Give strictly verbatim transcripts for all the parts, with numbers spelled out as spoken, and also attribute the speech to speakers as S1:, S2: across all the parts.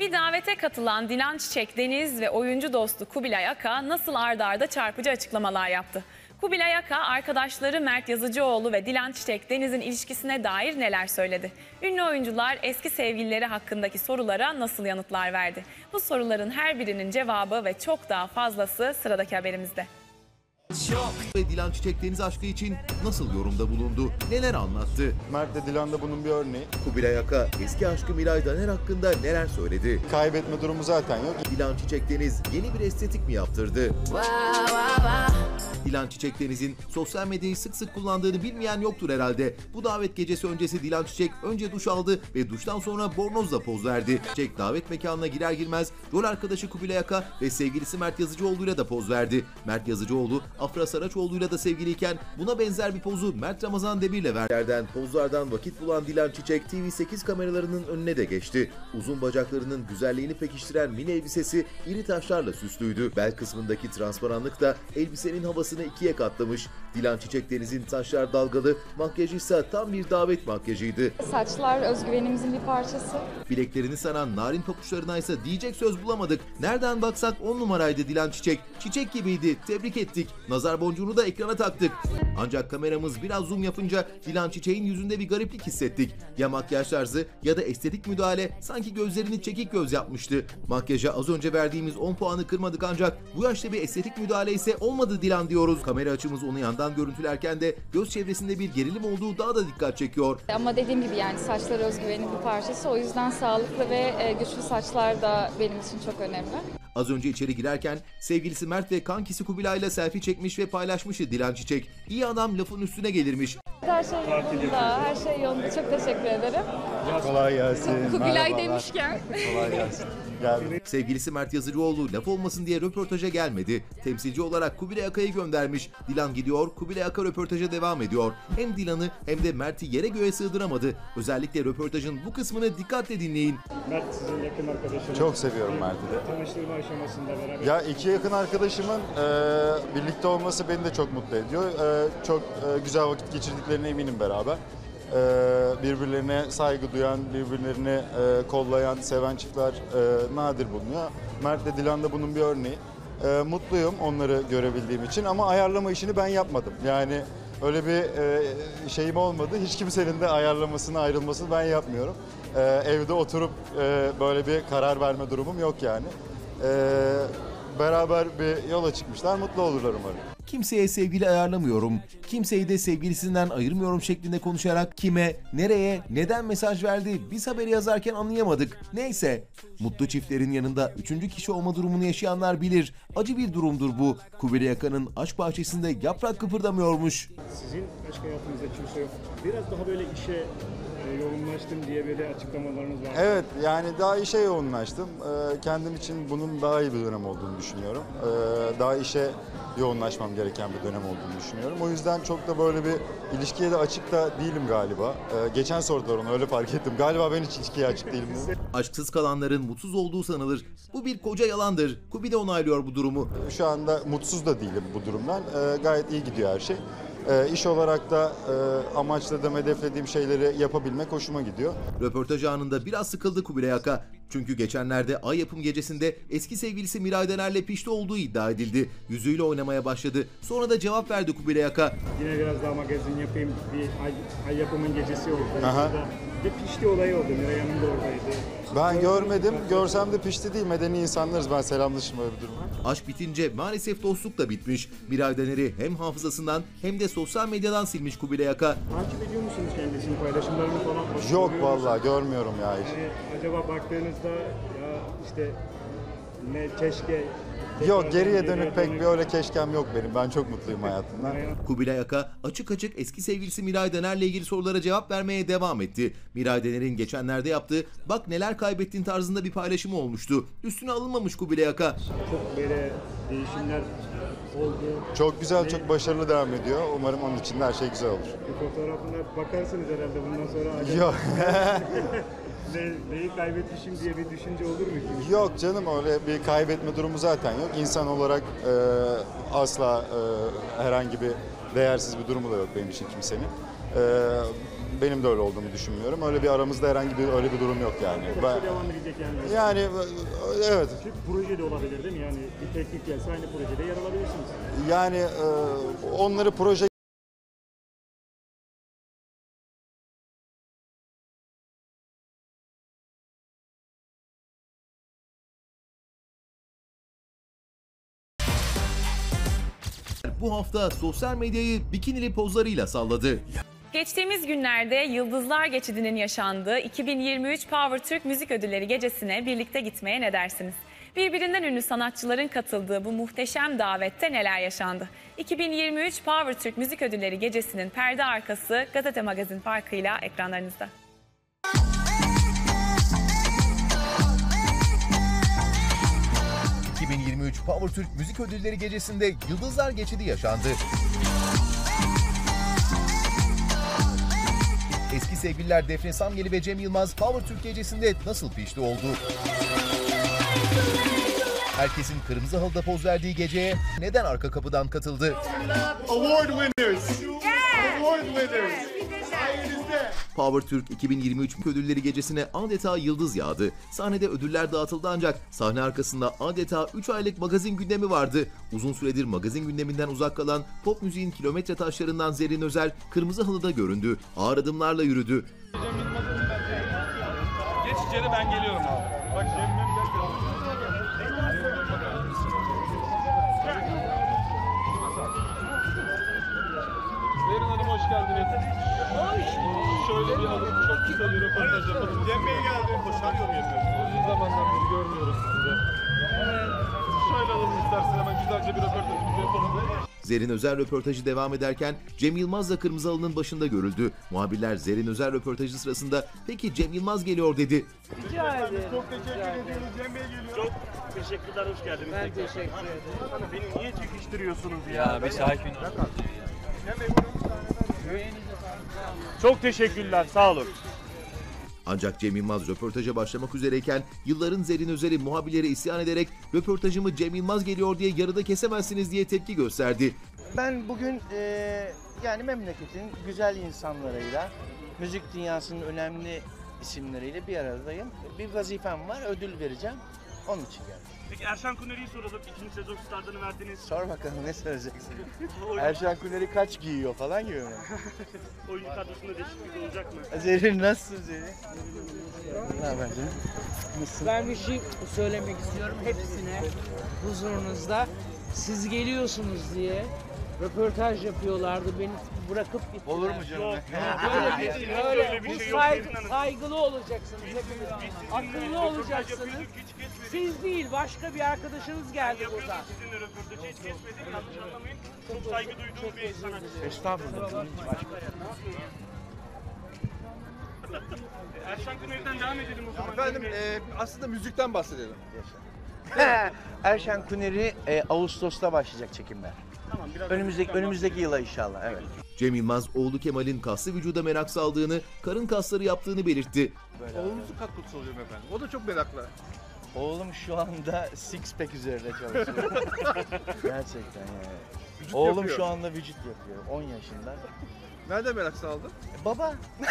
S1: Bir davete katılan Dilan Çiçek Deniz ve oyuncu dostu Kubilay Aka nasıl arda arda çarpıcı açıklamalar yaptı. Kubilay Aka, arkadaşları Mert Yazıcıoğlu ve Dilan Çiçek Deniz'in ilişkisine dair neler söyledi? Ünlü oyuncular eski sevgilileri hakkındaki sorulara nasıl yanıtlar verdi? Bu soruların her birinin cevabı ve çok daha fazlası sıradaki haberimizde.
S2: Ve Dilan Çiçek Deniz aşkı için nasıl yorumda bulundu, neler anlattı?
S3: Mert de Dilan da bunun bir örneği.
S2: Kubilay Aka eski aşkı Miray Daner hakkında neler söyledi?
S3: Kaybetme durumu zaten yok.
S2: Dilan Çiçek Deniz yeni bir estetik mi yaptırdı? Dilan Çiçek Deniz'in sosyal medyayı sık sık kullandığını bilmeyen yoktur herhalde. Bu davet gecesi öncesi Dilan Çiçek önce duş aldı ve duştan sonra bornozla poz verdi. Çiçek davet mekanına girer girmez rol arkadaşı Kubilay Aka ve sevgilisi Mert Yazıcıoğlu'yla da poz verdi. Mert Yazıcıoğlu Afra Saraçoğlu'yla da sevgiliyken buna benzer bir pozu Mert Ramazan Demir'le verdi. Yerden pozlardan vakit bulan Dilan Çiçek T V sekiz kameralarının önüne de geçti. Uzun bacaklarının güzelliğini pekiştiren mini elbisesi iri taşlarla süslüydü. Bel kısmındaki transparanlık da elbisenin havasını ikiye katlamış. Dilan Çiçek Deniz'in saçlar dalgalı, makyajı ise tam bir davet makyajıydı.
S4: Saçlar özgüvenimizin bir parçası.
S2: Bileklerini saran narin papuçlarına ise diyecek söz bulamadık. Nereden baksak on numaraydı Dilan Çiçek. Çiçek gibiydi, tebrik ettik. Nazar boncuğunu da ekrana taktık. Ancak kameramız biraz zoom yapınca Dilan Çiçek'in yüzünde bir gariplik hissettik. Ya makyaj tarzı ya da estetik müdahale sanki gözlerini çekik göz yapmıştı. Makyaja az önce verdiğimiz on puanı kırmadık ancak bu yaşta bir estetik müdahale ise olmadı Dilan diyoruz. Kamera açımız onu yandan görüntülerken de göz çevresinde bir gerilim olduğu daha da dikkat çekiyor.
S4: Ama dediğim gibi yani saçlar özgüvenin bir parçası. O yüzden sağlıklı ve güçlü saçlar da benim için çok önemli.
S2: Az önce içeri girerken sevgilisi Mert ve kankisi Kubilay'la selfie çekmiş ve paylaşmıştı Dilan Çiçek. İyi adam lafın üstüne gelirmiş.
S4: Her şey yolunda, her şey yolunda. Çok teşekkür ederim.
S3: Kolay gelsin.
S4: Kubilay
S3: Merhabalar.
S4: demişken.
S3: Kolay gelsin. Gel.
S2: Sevgilisi Mert Yazıcıoğlu laf olmasın diye röportaja gelmedi. Temsilci olarak Kubilay Aka'yı göndermiş. Dilan gidiyor, Kubilay Aka röportaja devam ediyor. Hem Dilan'ı hem de Mert'i yere göğe sığdıramadı. Özellikle röportajın bu kısmını dikkatle dinleyin.
S5: Mert sizin yakın arkadaşınız.
S3: Çok seviyorum Mert'i de.
S5: Tanıştırma aşamasında beraber.
S3: Ya iki yakın arkadaşımın e, birlikte olması beni de çok mutlu ediyor. E, çok e, güzel vakit geçirdiklerine eminim beraber. E, birbirlerine saygı duyan, birbirlerini e, kollayan, seven çiftler e, nadir bulunuyor. Mert de Dilan da bunun bir örneği. E, mutluyum onları görebildiğim için ama ayarlama işini ben yapmadım. Yani öyle bir e, şeyim olmadı. Hiç kimsenin de ayarlamasını, ayrılmasını ben yapmıyorum. E, evde oturup e, böyle bir karar verme durumum yok yani. E, beraber bir yola çıkmışlar, mutlu olurlar umarım.
S2: Kimseye sevgili ayarlamıyorum, kimseyi de sevgilisinden ayırmıyorum şeklinde konuşarak kime, nereye, neden mesaj verdi biz haberi yazarken anlayamadık. Neyse, mutlu çiftlerin yanında üçüncü kişi olma durumunu yaşayanlar bilir. Acı bir durumdur bu. Kubilay Aka'nın aşk bahçesinde yaprak kıpırdamıyormuş.
S5: Sizin aşk hayatınızda kimse yok. Biraz daha böyle işe e, yoğunlaştım diye böyle açıklamalarınız var.
S3: Evet, yani daha işe yoğunlaştım. Ee, kendim için bunun daha iyi bir dönem olduğunu düşünüyorum. Ee, daha işe yoğunlaşmam gereken bir dönem olduğunu düşünüyorum. O yüzden çok da böyle bir ilişkiye de açık da değilim galiba. Ee, geçen sordular onu, öyle fark ettim. Galiba ben hiç ilişkiye açık değilim.
S2: Aşksız kalanların mutsuz olduğu sanılır. Bu bir koca yalandır. Kubilay onaylıyor bu durumu.
S3: Şu anda mutsuz da değilim bu durumdan. Ee, gayet iyi gidiyor her şey. Ee, iş olarak da e, amaçladığım, hedeflediğim şeyleri yapabilmek hoşuma gidiyor.
S2: Röportaj anında biraz sıkıldı Kubilay Aka. Çünkü geçenlerde Ay Yapım gecesinde eski sevgilisi Miray Daner'le pişti olduğu iddia edildi. Yüzüğüyle oynamaya başladı. Sonra da cevap verdi Kubilay Aka.
S5: Yine biraz daha magazin yapayım. Bir ay, ay yapımın gecesi oldu.
S3: Aha.
S5: Bir pişti olayı oldu. Miray Hanım da oradaydı.
S3: Ben görmedim, görsem de pişti değil. Medeni insanlarız, ben selamlaşım öyle bir durumda.
S2: Aşk bitince maalesef dostluk da bitmiş. Miray Daner'i hem hafızasından hem de sosyal medyadan silmiş Kubilay Aka.
S5: Takip ediyor musunuz kendisini, paylaşımlarını falan?
S3: Yok
S5: Görüyor
S3: vallahi
S5: musunuz?
S3: görmüyorum ya hiç.
S5: Yani acaba baktığınızda ya işte ne keşke...
S3: Yok, geriye
S5: tekrardan
S3: dönük pek bir öyle keşkem yok benim. Ben çok mutluyum hayatımdan.
S2: Kubilay Aka açık açık eski sevgilisi Miray Daner'le ilgili sorulara cevap vermeye devam etti. Miray Daner'in geçenlerde yaptığı "bak neler kaybettin" tarzında bir paylaşımı olmuştu. Üstüne alınmamış Kubilay Aka.
S5: Çok böyle değişimler oldu.
S3: Çok güzel, çok başarılı devam ediyor. Umarım onun için de her şey güzel olur.
S5: Bir fotoğrafına bakarsınız herhalde bundan sonra. Acaba
S3: Yok.
S5: ne, neyi kaybetmişim diye bir düşünce olur mu?
S3: Yok canım, öyle bir kaybetme durumu zaten yok. İnsan olarak e, asla e, herhangi bir değersiz bir durumu da yok benim için kimsenin. E, benim de öyle olduğumu düşünmüyorum. Öyle bir aramızda herhangi bir öyle bir durum yok yani. Ben,
S5: Devam edecek yani.
S3: yani evet.
S5: Çünkü proje de olabilir değil mi? Yani bir teklif gelse aynı projede yer alabilirsiniz.
S3: Yani e, onları proje
S2: Bu hafta sosyal medyayı bikinili pozlarıyla salladı.
S1: Geçtiğimiz günlerde Yıldızlar Geçidi'nin yaşandığı iki bin yirmi üç Power Türk Müzik Ödülleri gecesine birlikte gitmeye ne dersiniz? Birbirinden ünlü sanatçıların katıldığı bu muhteşem davette neler yaşandı? iki bin yirmi üç Power Türk Müzik Ödülleri gecesinin perde arkası Gazete Magazin farkıyla ekranlarınızda.
S2: iki bin yirmi üç Power Türk Müzik Ödülleri gecesinde Yıldızlar Geçidi yaşandı. Eski sevgililer Defne Samyeli ve Cem Yılmaz Power Türk gecesinde nasıl pişti oldu? Herkesin kırmızı halıda poz verdiği geceye neden arka kapıdan katıldı?
S3: Award winners. Award winners.
S2: Power Türk iki bin yirmi üç ödülleri gecesine adeta yıldız yağdı. Sahnede ödüller dağıtıldı ancak sahne arkasında adeta üç aylık magazin gündemi vardı. Uzun süredir magazin gündeminden uzak kalan pop müziğin kilometre taşlarından Zerrin Özer kırmızı halıda göründü. Ağır adımlarla yürüdü.
S6: Geç içeri, ben geliyorum abi. Bak Cem'den Zerrin Hanım hoş geldiniz. Hoş. Şöyle bir alalım, çok kısa bir röportaj yapalım. Cem Bey geldi, koşarıyor mu yapıyorsunuz? Uzun zamandan beri görmüyoruz sizi. Evet. Şöyle alalım istersen, hemen güzelce bir röportajımızı yapalım.
S2: Zerrin Özer röportajı devam ederken Cem Yılmaz da kırmızı halının başında görüldü. Muhabirler Zerrin Özer röportajı sırasında "Peki Cem Yılmaz geliyor" dedi.
S6: Rica ederim. Çok teşekkür ediyoruz. Cem Bey geliyor.
S5: Çok teşekkürler, hoş geldiniz.
S6: Ben teşekkür ederim.
S5: Beni niye çekiştiriyorsunuz ya?
S6: Ya bir sakin ol.
S5: Çok teşekkürler, sağ olun.
S2: Ancak Cem Yılmaz röportaja başlamak üzereyken yılların Zerrin Özer'i muhabirlere isyan ederek "Röportajımı Cem Yılmaz geliyor diye yarıda kesemezsiniz" diye tepki gösterdi.
S7: Ben bugün eee, yani memleketin güzel insanlarıyla, müzik dünyasının önemli isimleriyle bir aradayım. Bir vazifem var, ödül vereceğim. Onun için geldim.
S5: Peki Erşan Kuneri'yi soralım. İkinci sezon startını verdiniz.
S7: Sor bakalım ne söyleyeceksin? Erşan Kuneri kaç giyiyor falan gibi mi?
S5: Oyuncu kadrosunda değişiklik olacak mı?
S7: Zerrin nasılsın Zerrin? Ne haber canım? Nasılsın?
S8: Ben bir şey söylemek istiyorum hepsine huzurunuzda. Siz geliyorsunuz diye röportaj yapıyorlardı, beni bırakıp gittiler.
S7: Olur mu canım?
S8: Böyle bir, böyle, bu saygı, saygılı olacaksınız hepiniz. Akıllı olacaksınız. Siz değil, başka bir arkadaşınız geldi burada.
S5: Sizinle röportajı hiç kesmedim. Yanlış anlamayın. Çok saygı duyduğum bir sanatçı.
S7: Estağfurullah.
S5: Erşan Kuneri'den devam edelim o zaman.
S6: Efendim e, aslında müzikten bahsedelim.
S7: Erşan Kuneri e, Ağustos'ta başlayacak çekimler.
S5: Tamam, biraz
S7: Önümüzdeki önümüzdeki yıla inşallah. Evet.
S2: Cem Yılmaz oğlu Kemal'in kaslı vücuda merak saldığını, karın kasları yaptığını belirtti.
S6: Oğlunuzun katkısı oluyor efendim. O da çok meraklı.
S7: Oğlum şu anda six pack üzerine çalışıyor. Gerçekten yani.
S6: Vücut
S7: Oğlum
S6: yapıyor.
S7: şu anda vücut yapıyor. on yaşında.
S6: Nereden merak saldı?
S7: E, baba.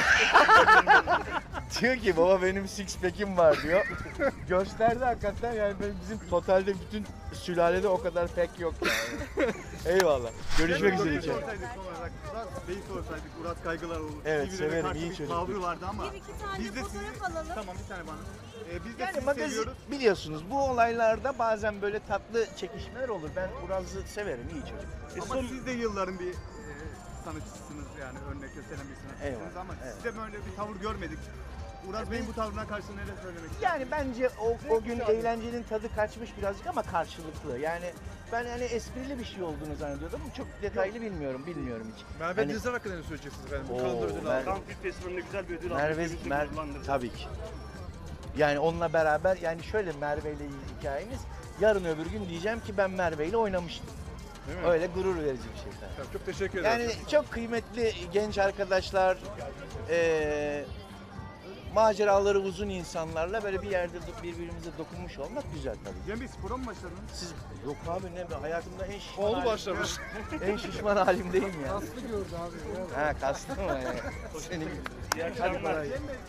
S7: Diyor ki baba benim six pack'im var diyor. Gösterdi hakikaten yani benim bizim totalde bütün sülalede o kadar pack yok yani. Eyvallah. Görüşmek üzere.
S9: Sorsaydık son olarak Murat Bey'i sorsaydık, Murat Kaygılar olur.
S7: Evet,
S9: T V'lere
S7: severim,
S9: karşı
S7: iyi
S9: bir
S7: çocuk.
S9: tavrı vardı ama
S10: Bir iki tane
S9: biz de
S10: fotoğraf
S9: sizi...
S10: alalım.
S9: Tamam, bir tane bana. Ee, biz de
S7: Yani
S9: sizi
S7: magazin
S9: seviyoruz.
S7: biliyorsunuz bu olaylarda bazen böyle tatlı çekişmeler olur. Ben Uraz'ı severim, iyi çocuk.
S9: Ama siz de yılların bir e, sanatçısınız yani, örnek gösteren bir sanatçısınız
S7: Eyvallah,
S9: ama
S7: evet.
S9: sizde böyle bir tavır görmedik. Uraz Bey'in bu tavrına karşı neler söylemek istersiniz?
S7: Yani bence o, o gün eğlencenin tadı kaçmış birazcık ama karşılıklı. Yani ben yani esprili bir şey olduğunu zannediyordum. Çok detaylı bilmiyorum, bilmiyorum hiç.
S6: Merve
S7: Hani-
S6: Dizler hakkında ne söyleyeceksiniz efendim? Bu
S7: Oo,
S6: Kanlı ödülü
S7: Mer-
S6: aldı.
S5: Cannes Film Festivali'nde güzel bir ödül aldı.
S7: Merve,
S5: Birlikte
S7: Mer
S5: gururlandırdı.
S7: tabii ki. Yani onunla beraber yani şöyle Merve ile ilgili hikayemiz. Yarın öbür gün diyeceğim ki ben Merve ile oynamıştım.
S6: Değil mi?
S7: Öyle gurur verici bir şey tabii.
S6: Çok teşekkür ederim.
S7: Yani çok kıymetli genç arkadaşlar, eee, maceraları uzun insanlarla böyle bir yerde birbirimize dokunmuş olmak güzel tabii.
S9: Cem Bey spora mı başladınız?
S7: Siz yok abi ne be hayatımda en şişman
S6: Oğlu
S7: halim-
S6: başlamış.
S7: en şişman halimdeyim ya.
S9: Kaslı gördü abi.
S7: Ha kastım mı? Senin hadi kolay.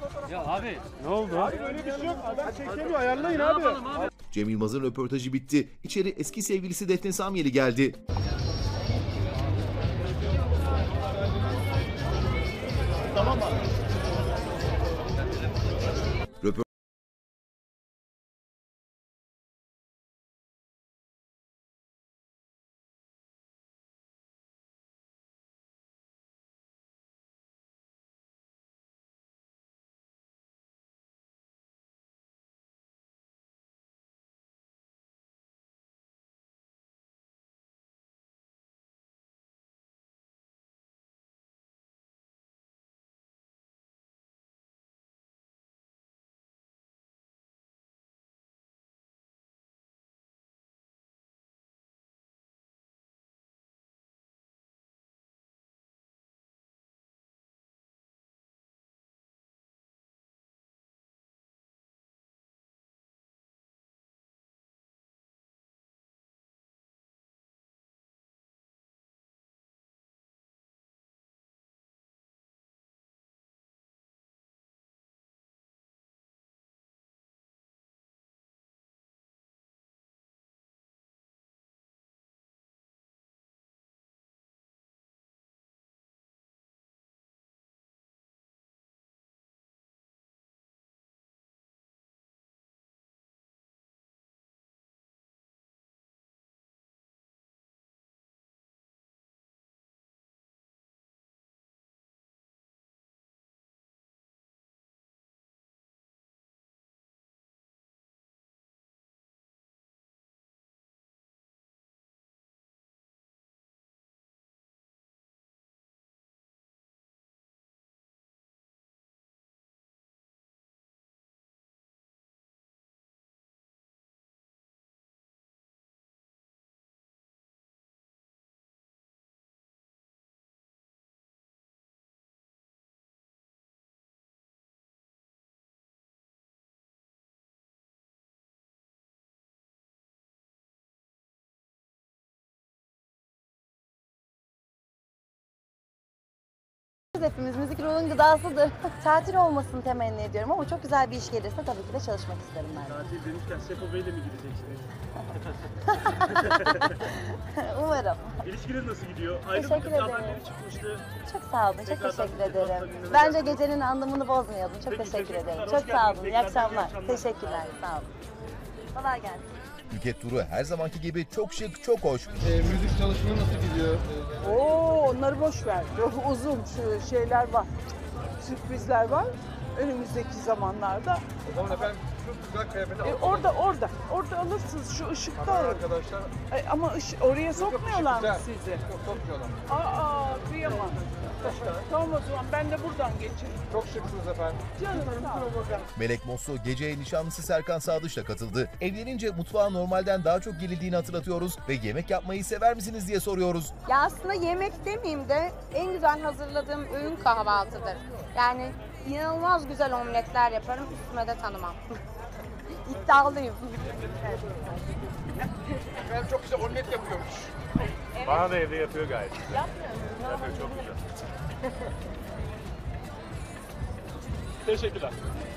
S6: Abi öyle bir şey yok. Adam çekemiyor. Ayarlayın abi.
S2: Cem Yılmaz'ın röportajı bitti. İçeri eski sevgilisi Defne Samyeli geldi.
S6: Tamam mı?
S2: Röportaj
S10: Hedefimiz müzik ruhun gıdasıdır. Tatil olmasını temenni ediyorum ama çok güzel bir iş gelirse tabii ki de çalışmak isterim ben.
S5: Tatil demişken Sefo Bey'le mi gideceksiniz?
S10: Umarım.
S5: İlişkiniz nasıl gidiyor?
S10: Teşekkür
S5: Ayrılık
S10: ederim.
S5: haberleri çıkmıştı.
S10: Çok sağ olun, çok
S5: Tekrardan
S10: teşekkür
S5: sizi
S10: ederim.
S5: hafta
S10: Bence
S5: gününe
S10: gecenin anlamını bozmayalım. Çok
S5: Peki,
S10: teşekkür
S5: teşekkürler.
S10: ederim.
S5: Hoş
S10: Çok sağ olun,
S5: geldiniz.
S10: iyi
S5: Tekrardan iyi
S10: akşamlar.
S5: akşamlar.
S10: Teşekkürler, sağ olun. Kolay gelsin.
S2: Nükhet Turu her zamanki gibi çok şık, çok hoş.
S9: Ee, müzik çalışma nasıl gidiyor?
S8: Oo, onları boş ver. Uzun şu şeyler var. Sürprizler var. Önümüzdeki zamanlarda.
S9: O zaman efendim çok güzel kıyafeti
S8: E,
S9: aldım.
S8: orada orada. Orada alırsınız şu ışıkta
S9: Kamera
S8: alın.
S9: arkadaşlar
S8: E, ama ışı- oraya sokmuyorlar mı
S9: güzel.
S8: sizi?
S9: çok sokmuyorlar.
S8: Aa, kıyamam. Tamam o zaman ben de buradan geçeyim.
S9: Çok şıksınız efendim.
S8: Canım sağ ol.
S2: Melek Mosso geceye nişanlısı Serkan Sadıç'la katıldı. Evlenince mutfağa normalden daha çok girildiğini hatırlatıyoruz ve yemek yapmayı sever misiniz diye soruyoruz.
S10: Ya aslında yemek demeyeyim de en güzel hazırladığım öğün kahvaltıdır. Yani inanılmaz güzel omletler yaparım, üstüme de tanımam. İddialıyım.
S9: Efendim çok güzel omlet yapıyormuş.
S6: Bana da evde yapıyor gayet. Yapıyor çok güzel. Teşekkürler.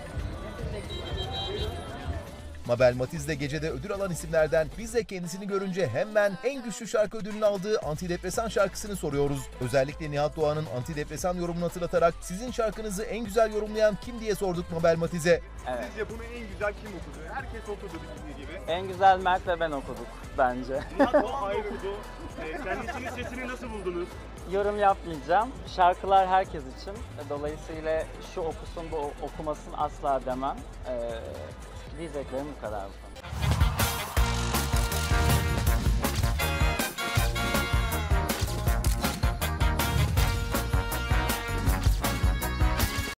S2: Mabel Matiz de gecede ödül alan isimlerden. Biz de kendisini görünce hemen en güçlü şarkı ödülünü aldığı Antidepresan şarkısını soruyoruz. Özellikle Nihat Doğan'ın Antidepresan yorumunu hatırlatarak sizin şarkınızı en güzel yorumlayan kim diye sorduk Mabel Matiz'e.
S6: Sizce bunu en güzel kim okudu? Herkes okudu bildiği gibi.
S11: En güzel Mert ve ben okuduk bence.
S6: Nihat Doğan ayrıldı. Ee, kendisinin sesini nasıl buldunuz?
S11: Yorum yapmayacağım. Şarkılar herkes için. Dolayısıyla şu okusun bu okumasın asla demem. Ee, diyeceklerim bu kadar.